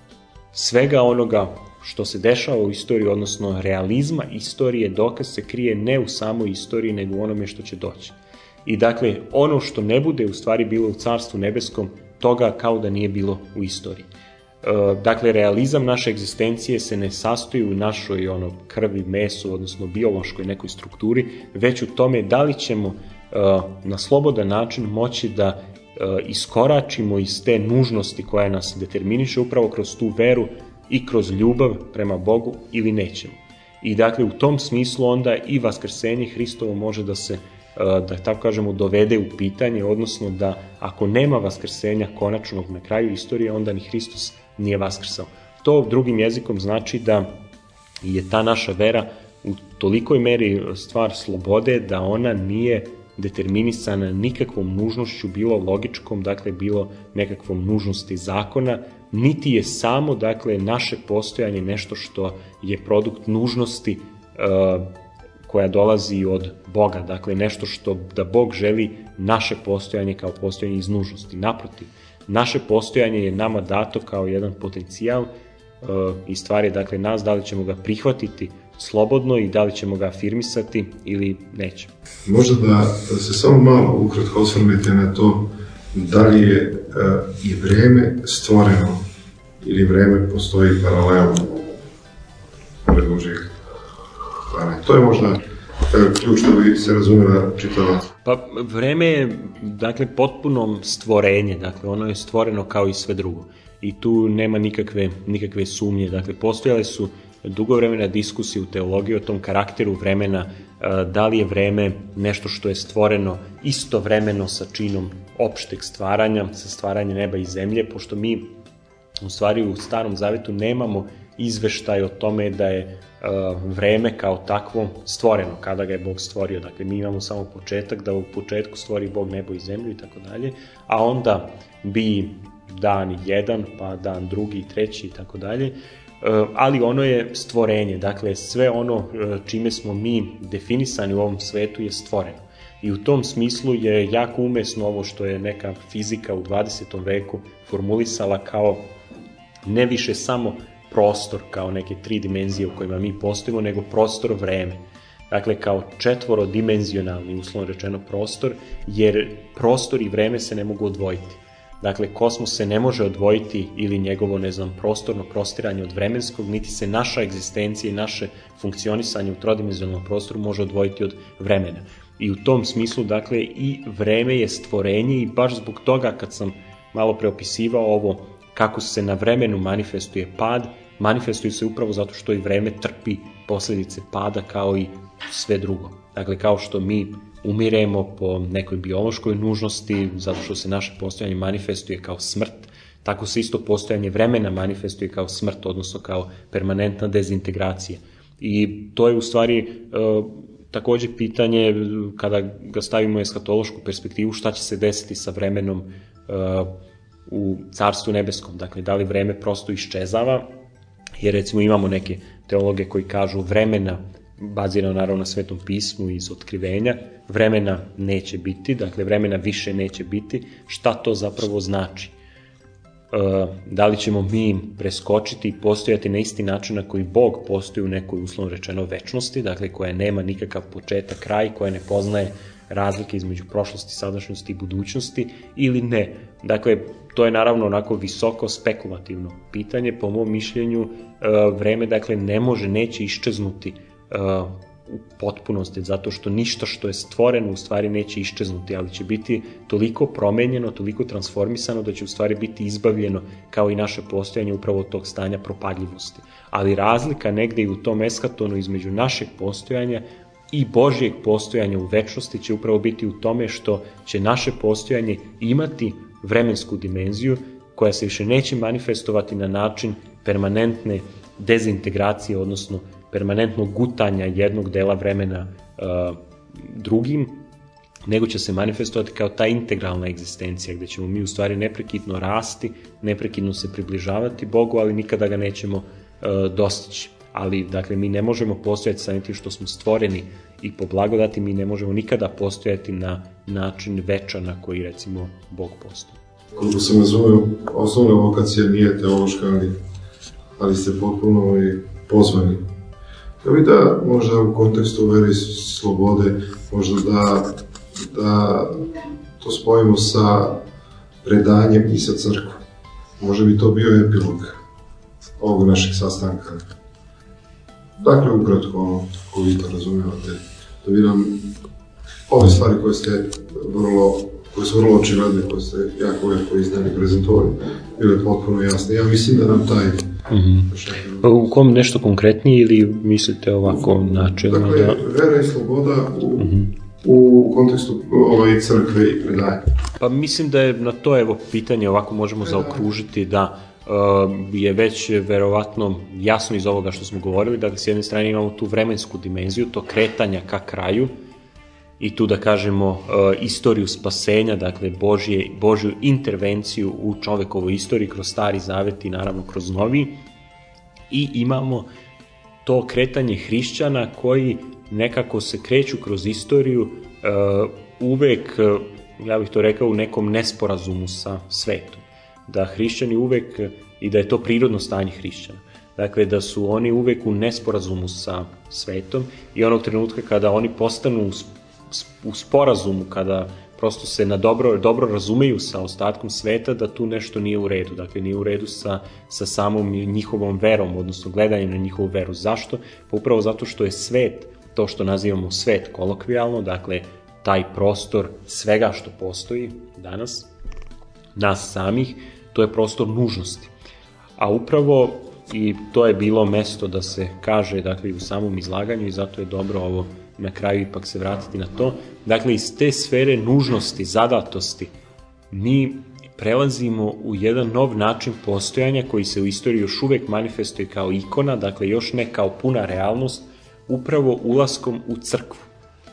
svega onoga što se dešava u istoriji, odnosno realizma istorije, dokaz se krije ne u samoj istoriji, nego u onome što će doći. I dakle, ono što ne bude u stvari bilo u Carstvu nebeskom, toga kao da nije bilo u istoriji. Dakle, realizam naše egzistencije se ne sastoji u našoj ono, krvi, mesu, odnosno biološkoj nekoj strukturi, već u tome da li ćemo na slobodan način moći da iskoračimo iz te nužnosti koja nas determiniše upravo kroz tu veru i kroz ljubav prema Bogu ili nećemo. I dakle, u tom smislu onda i vaskrsenje Hristovo može da se, da tako kažemo, dovede u pitanje, odnosno da ako nema vaskrsenja konačnog na kraju istorije, onda ni Hristos nije vaskrsao. To drugim jezikom znači da je ta naša vera u tolikoj meri stvar slobode da ona nije determinisana nikakvom nužnošću, bilo logičkom, dakle bilo nekakvom nužnosti zakona, niti je samo, dakle, naše postojanje nešto što je produkt nužnosti uh, koja dolazi od Boga, dakle nešto što da Bog želi naše postojanje kao postojanje iz nužnosti. Naprotiv, naše postojanje je nama dato kao jedan potencijal uh, i stvar je, dakle, nas da li ćemo ga prihvatiti slobodno i da li ćemo ga afirmisati ili nećemo. Možda da, da se samo malo ukratko osvrnete na to da li je uh, i vreme stvoreno ili vreme postoji paralelno pred Božjeg strane. To je možda uh, ključ da bi se razumela čitava. Pa vreme je, dakle, potpuno stvorenje, dakle ono je stvoreno kao i sve drugo i tu nema nikakve, nikakve sumnje, dakle postojale su dugo vremena diskusije u teologiji o tom karakteru vremena, da li je vreme nešto što je stvoreno istovremeno sa činom opšteg stvaranja, sa stvaranjem neba i zemlje, pošto mi u stvari u Starom Zavetu nemamo izveštaj o tome da je uh, vreme kao takvo stvoreno, kada ga je Bog stvorio. Dakle, mi imamo samo početak, da u početku stvori Bog nebo i zemlju i tako dalje, a onda bi dan jedan, pa dan drugi, treći i tako dalje, ali ono je stvorenje, dakle sve ono čime smo mi definisani u ovom svetu je stvoreno. I u tom smislu je jako umesno ovo što je neka fizika u dvadesetom veku formulisala kao ne više samo prostor, kao neke tri dimenzije u kojima mi postojimo, nego prostor vreme. Dakle, kao četvorodimenzionalni, uslovno rečeno, prostor, jer prostor i vreme se ne mogu odvojiti. Dakle, kosmos se ne može odvojiti ili njegovo, ne znam, prostorno prostiranje od vremenskog, niti se naša egzistencija i naše funkcionisanje u trodimenzionalnom prostoru može odvojiti od vremena. I u tom smislu, dakle, i vreme je stvorenje i baš zbog toga kad sam malo preopisivao ovo kako se na vremenu manifestuje pad, manifestuje se upravo zato što i vreme trpi posljedice pada kao i sve drugo. Dakle, kao što mi umiremo po nekoj biološkoj nužnosti, zato što se naše postojanje manifestuje kao smrt, tako se isto postojanje vremena manifestuje kao smrt, odnosno kao permanentna dezintegracija. I to je u stvari e, također pitanje, kada ga stavimo u eskatološku perspektivu, šta će se desiti sa vremenom e, u Carstvu nebeskom. Dakle, da li vreme prosto iščezava, jer recimo imamo neke teologe koji kažu vremena, bazirano naravno na Svetom pismu iz otkrivenja, vremena neće biti, dakle vremena više neće biti. Šta to zapravo znači? E, da li ćemo mi preskočiti i postojati na isti način na koji Bog postoji u nekoj uslovno rečeno večnosti, dakle koja nema nikakav početak, kraj, koja ne poznaje razlike između prošlosti, sadašnjosti i budućnosti, ili ne? Dakle, to je naravno onako visoko spekulativno pitanje. Po mom mišljenju, vreme dakle ne može, neće iščeznuti u potpunosti, zato što ništa što je stvoreno u stvari neće iščeznuti, ali će biti toliko promenjeno, toliko transformisano da će u stvari biti izbavljeno kao i naše postojanje upravo od tog stanja propadljivosti. Ali razlika negde i u tom eskatonu između našeg postojanja i Božjeg postojanja u večnosti će upravo biti u tome što će naše postojanje imati vremensku dimenziju koja se više neće manifestovati na način permanentne dezintegracije, odnosno permanentnog gutanja jednog dela vremena uh, drugim, nego će se manifestovati kao ta integralna egzistencija, gde ćemo mi u stvari neprekidno rasti, neprekidno se približavati Bogu, ali nikada ga nećemo uh, dostići. Ali, dakle, mi ne možemo postojati sa tim što smo stvoreni i po blagodati, mi ne možemo nikada postojati na način večan na koji, recimo, Bog postoji. Koliko sam razumio, osnovna vokacija nije teološka, ali, ali ste potpuno i pozvani. Ja bih da možda u kontekstu vere i slobode, možda da, da to spojimo sa predanjem i sa crkvom. Možda bi to bio epilog ovog našeg sastanka. Dakle, ukratko, ako vi to razumijevate, da bi nam ove stvari koje ste vrlo, koje su vrlo očigledne, koje ste jako lepo iznali, prezentovali, bile potpuno jasne. Ja mislim da nam taj... Mm-hmm. U kom nešto konkretnije ili mislite ovako načelno? Dakle, da... vera i sloboda u, mm-hmm. u kontekstu ovaj crkve i predanja. Pa mislim da je na to evo pitanje ovako možemo predanje. Zaokružiti da je već verovatno jasno iz ovoga što smo govorili, da s jedne strane imamo tu vremensku dimenziju, to kretanja ka kraju i tu da kažemo istoriju spasenja, dakle Božje, Božju intervenciju u čovekovoj istoriji kroz Stari Zavet i naravno kroz Novi, i imamo to kretanje hrišćana koji nekako se kreću kroz istoriju uvek, ja bih to rekao, u nekom nesporazumu sa svetom. Da hrišćani uvek, i da je to prirodno stanje hrišćana, dakle da su oni uvek u nesporazumu sa svetom i onog trenutka kada oni postanu u sporazumu, kada prosto se na dobro, dobro razumeju sa ostatkom sveta, da tu nešto nije u redu, dakle nije u redu sa, sa samom njihovom verom, odnosno gledanjem na njihovu veru. Zašto? Pa upravo zato što je svet, to što nazivamo svet kolokvijalno, dakle taj prostor svega što postoji danas, nas samih, to je prostor nužnosti. A upravo i to je bilo mesto da se kaže, dakle, u samom izlaganju, i zato je dobro ovo na kraju ipak se vratiti na to. Dakle, iz te sfere nužnosti, zadatosti, mi prelazimo u jedan nov način postojanja koji se u istoriji još uvek manifestuje kao ikona, dakle još ne kao puna realnost, upravo ulaskom u crkvu.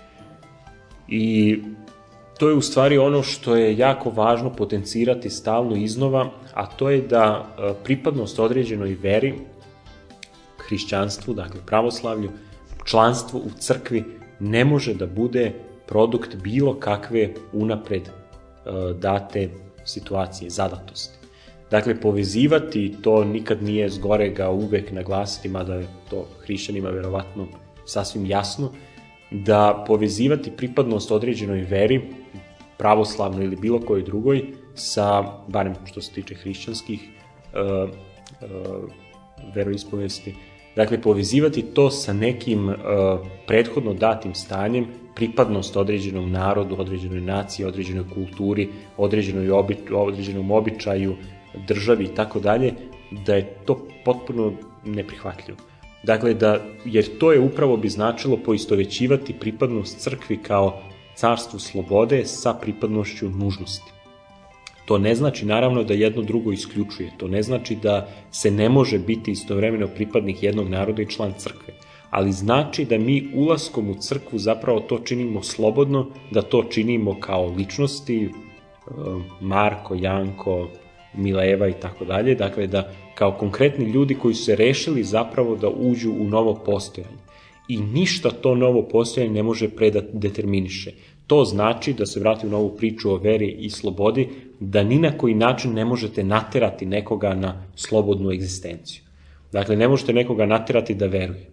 I to je u stvari ono što je jako važno potencirati stalno iznova, a to je da pripadnost određenoj veri, hrišćanstvu, dakle pravoslavlju, članstvo u crkvi ne može da bude produkt bilo kakve unapred date situacije, zadatosti. Dakle, povezivati to nikad nije zgorega uvek naglasiti, mada je to hrišćanima verovatno sasvim jasno, da povezivati pripadnost određenoj veri, pravoslavnoj ili bilo kojoj drugoj, sa, barem što se tiče hrišćanskih uh, uh, veroispovesti, dakle, povezivati to sa nekim uh, prethodno datim stanjem, pripadnost određenom narodu, određenoj naciji, određenoj kulturi, određenoj obi, određenom običaju, državi i tako dalje, da je to potpuno neprihvatljivo. Dakle, da, jer to je upravo bi značilo poistovećivati pripadnost crkvi kao carstvu slobode sa pripadnošću nužnosti. To ne znači naravno da jedno drugo isključuje, to ne znači da se ne može biti istovremeno pripadnik jednog naroda i član crkve, ali znači da mi ulaskom u crkvu zapravo to činimo slobodno, da to činimo kao ličnosti, Marko, Janko, Mileva i tako dalje, dakle da kao konkretni ljudi koji su se rešili zapravo da uđu u novo postojanje. I ništa to novo postojanje ne može predeterminiše. To znači, da se vrati u novu priču o veri i slobodi, da ni na koji način ne možete naterati nekoga na slobodnu egzistenciju. Dakle, ne možete nekoga naterati da veruje.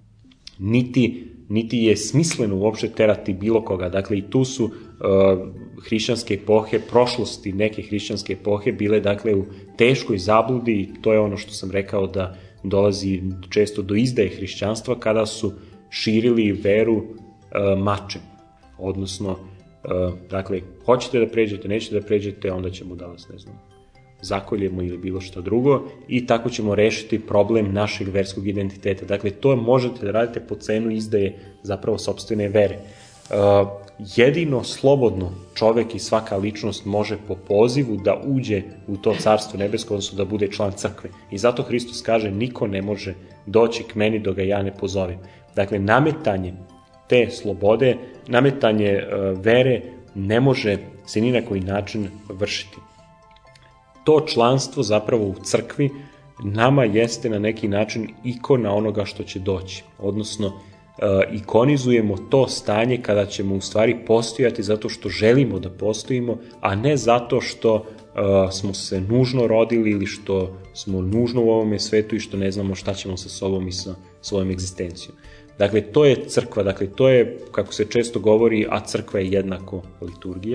Niti, niti je smisleno uopšte terati bilo koga. Dakle, i tu su uh, hrišćanske epohe, prošlosti neke hrišćanske epohe bile dakle u teškoj zabludi i to je ono što sam rekao da dolazi često do izdaje hrišćanstva kada su širili veru uh, mačem. Odnosno, uh, dakle, hoćete da pređete, nećete da pređete, onda ćemo da vas, ne znam, zakoljemo ili bilo što drugo i tako ćemo rešiti problem našeg verskog identiteta. Dakle, to možete da radite po cenu izdaje zapravo sopstvene vere. Uh, jedino slobodno čovek i svaka ličnost može po pozivu da uđe u to carstvo nebesko, odnosno da bude član crkve. I zato Hristos kaže, niko ne može doći k meni dok ga ja ne pozovem. Dakle, nametanje te slobode, nametanje uh, vere ne može se ni na koji način vršiti. To članstvo zapravo u crkvi nama jeste na neki način ikona onoga što će doći, odnosno uh, ikonizujemo to stanje kada ćemo u stvari postojati zato što želimo da postojimo, a ne zato što uh, smo se nužno rodili ili što smo nužno u ovome svetu i što ne znamo šta ćemo sa sobom i sa svojom egzistencijom. Dakle, to je crkva, dakle, to je, kako se često govori, a crkva je jednako liturgija.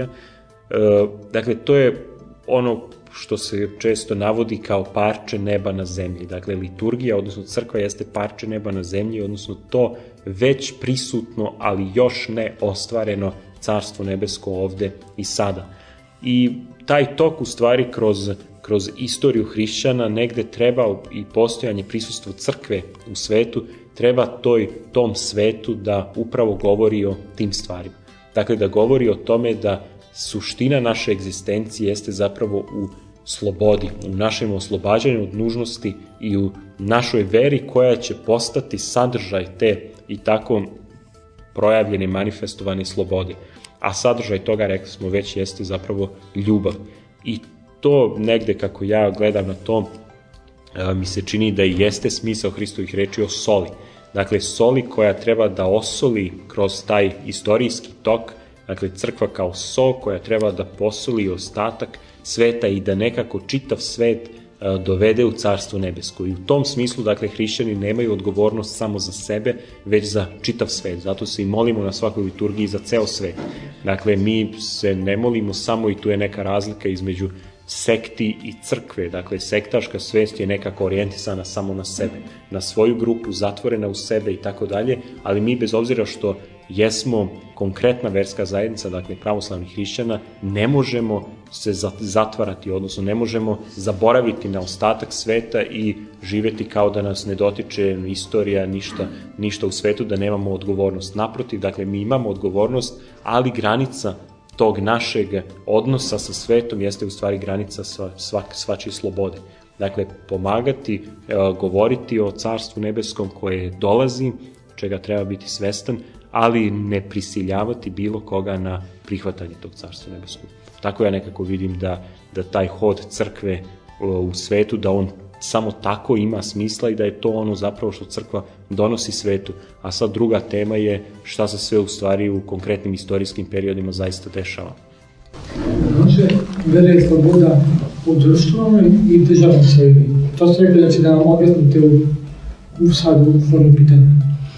Uh, dakle, to je ono što se često navodi kao parče neba na zemlji. Dakle, liturgija, odnosno crkva, jeste parče neba na zemlji, odnosno to već prisutno, ali još ne ostvareno carstvo nebesko ovde i sada. I taj tok, u stvari, kroz, kroz istoriju hrišćana negde treba i postojanje prisustva crkve u svetu, treba toj, tom svetu da upravo govori o tim stvarima. Dakle, da govori o tome da suština naše egzistencije jeste zapravo u slobodi, u našem oslobađanju od nužnosti i u našoj veri koja će postati sadržaj te i tako projavljene, manifestovane slobode. A sadržaj toga, rekli smo već, jeste zapravo ljubav. I to negde, kako ja gledam na to, mi se čini da i jeste smisao Hristovih reči o soli. Dakle, soli koja treba da osoli kroz taj istorijski tok, dakle, crkva kao so koja treba da posoli ostatak sveta i da nekako čitav svet a, dovede u carstvo nebesko. I u tom smislu, dakle, hrišćani nemaju odgovornost samo za sebe, već za čitav svet. Zato se i molimo na svakoj liturgiji za ceo svet. Dakle, mi se ne molimo samo, i tu je neka razlika između sekti i crkve. Dakle, sektaška svest je nekako orijentisana samo na sebe, na svoju grupu, zatvorena u sebe i tako dalje, ali mi bez obzira što jesmo konkretna verska zajednica, dakle pravoslavnih hrišćana, ne možemo se zatvarati, odnosno ne možemo zaboraviti na ostatak sveta i živeti kao da nas ne dotiče istorija, ništa, ništa u svetu, da nemamo odgovornost. Naprotiv, dakle, mi imamo odgovornost, ali granica tog našeg odnosa sa svetom jeste u stvari granica svak, svačije slobode. Dakle, pomagati, govoriti o Carstvu nebeskom koje dolazi, čega treba biti svestan, ali ne prisiljavati bilo koga na prihvatanje tog Carstva nebeskog. Tako ja nekako vidim da, da taj hod crkve u svetu, da on samo tako ima smisla i da je to ono zapravo što crkva donosi svetu. A sad druga tema je šta se sve u stvari u konkretnim istorijskim periodima zaista dešava. Može, vera je sloboda u društvenoj i državnoj svojini. To ste rekli da će da nam objasnite u, u sad u formu pitanja.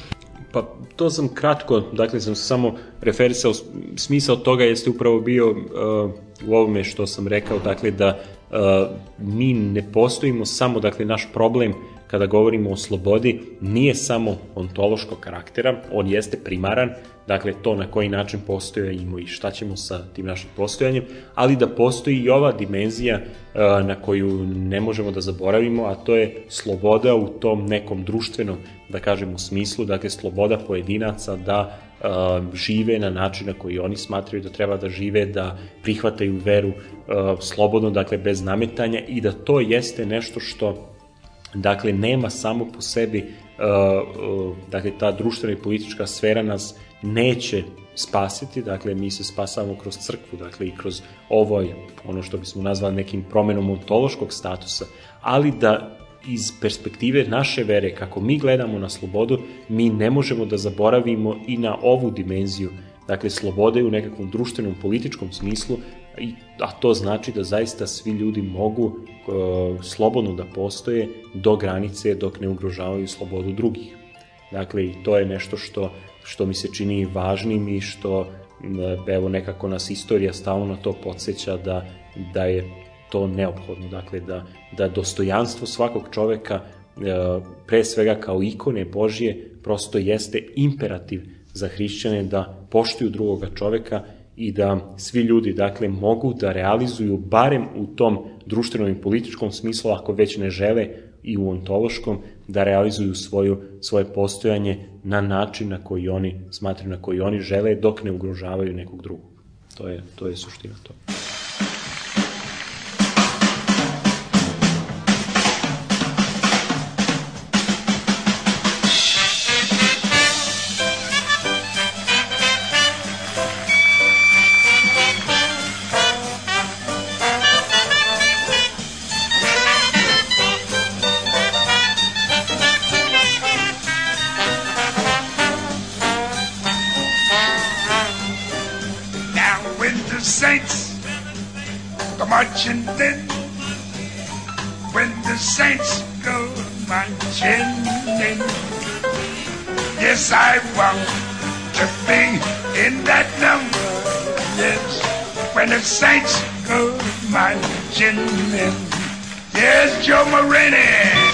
Pa to sam kratko, dakle sam samo referisao, smisao toga jeste upravo bio uh, u ovome što sam rekao, dakle da uh, mi ne postojimo samo, dakle naš problem kada govorimo o slobodi nije samo ontološkog karaktera, on jeste primaran, dakle to na koji način postojimo i šta ćemo sa tim našim postojanjem, ali da postoji i ova dimenzija uh, na koju ne možemo da zaboravimo, a to je sloboda u tom nekom društvenom, da kažemo, smislu, dakle sloboda pojedinaca da uh, žive na način na koji oni smatraju da treba da žive, da prihvataju veru uh, slobodno, dakle bez nametanja i da to jeste nešto što dakle nema samo po sebi, uh, uh, dakle ta društvena i politička sfera nas neće spasiti, dakle mi se spasavamo kroz crkvu, dakle i kroz ovoj, ono što bismo nazvali nekim promenom ontološkog statusa, ali da iz perspektive naše vere, kako mi gledamo na slobodu, mi ne možemo da zaboravimo i na ovu dimenziju, dakle slobode u nekakvom društvenom političkom smislu, a to znači da zaista svi ljudi mogu uh, slobodno da postoje do granice dok ne ugrožavaju slobodu drugih. Dakle, i to je nešto što, što mi se čini važnim i što evo nekako nas istorija stalno na to podsjeća da, da je to neophodno. Dakle, da, da dostojanstvo svakog čoveka, pre svega kao ikone Božje, prosto jeste imperativ za hrišćane da poštuju drugoga čoveka i da svi ljudi, dakle, mogu da realizuju barem u tom društvenom i političkom smislu, ako već ne žele i u ontološkom, da realizuju svoju, svoje postojanje na način na koji oni smatraju, na koji oni žele, dok ne ugrožavaju nekog drugog. To je, to je suština toga. Marching in, when the saints go marching in. Yes, I want to be in that number. Yes, when the saints go marching in. Yes, Joe Marini.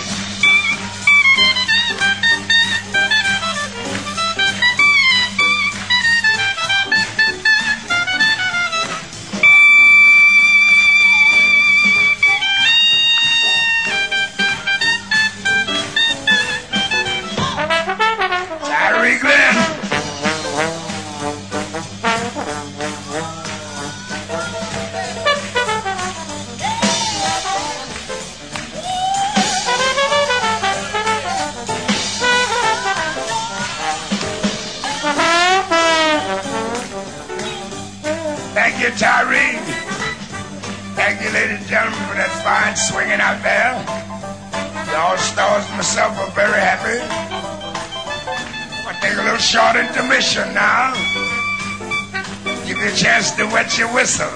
Tyree. Thank you, ladies and gentlemen, for that fine swinging out there. The All-Stars and myself are very happy. I'll take a little short intermission now. Give you a chance to wet your whistle.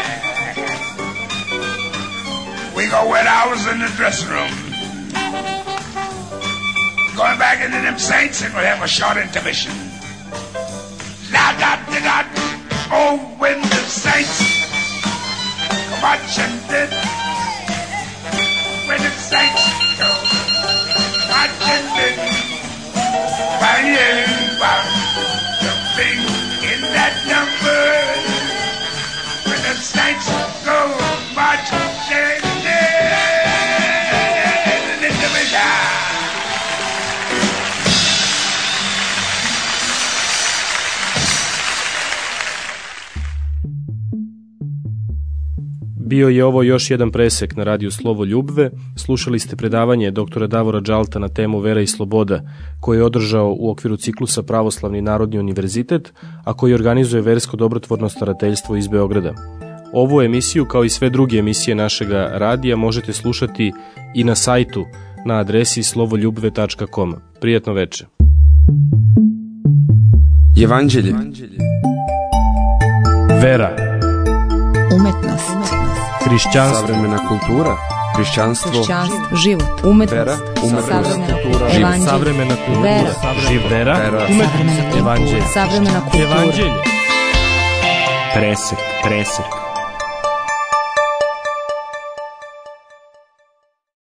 We gonna wet ours in the dressing room. Going back into them Saints and we'll have a short intermission. La da da da. Oh, when the Saints come marching in, when the Saints go marching in, bang, bang, jumping in that number, when the Saints go marching in, in the vision. Bio je ovo još jedan presek na radiju Slovo Ljubve. Slušali ste predavanje doktora Davora Džalta na temu Vera i sloboda, koje je održao u okviru ciklusa Pravoslavni narodni univerzitet, a koji organizuje Versko dobrotvorno starateljstvo iz Beograda. Ovu emisiju, kao i sve druge emisije našega radija, možete slušati i na sajtu na adresi slovoljubve tačka com. Prijatno veče. Evanđelje. Vera. Umetnost. Hrišćanstvo. Savremena kultura. Hrišćanstvo. Hrišćanstvo. Život. Umetnost. Vera. Umetnost. Savremena Kultura. Evanđelje. Savremena kultura. Vera. Živ. Vera. Vera. Umetnost. Evanđelje. Savremena kultura. Evanđelje. Presek, presek.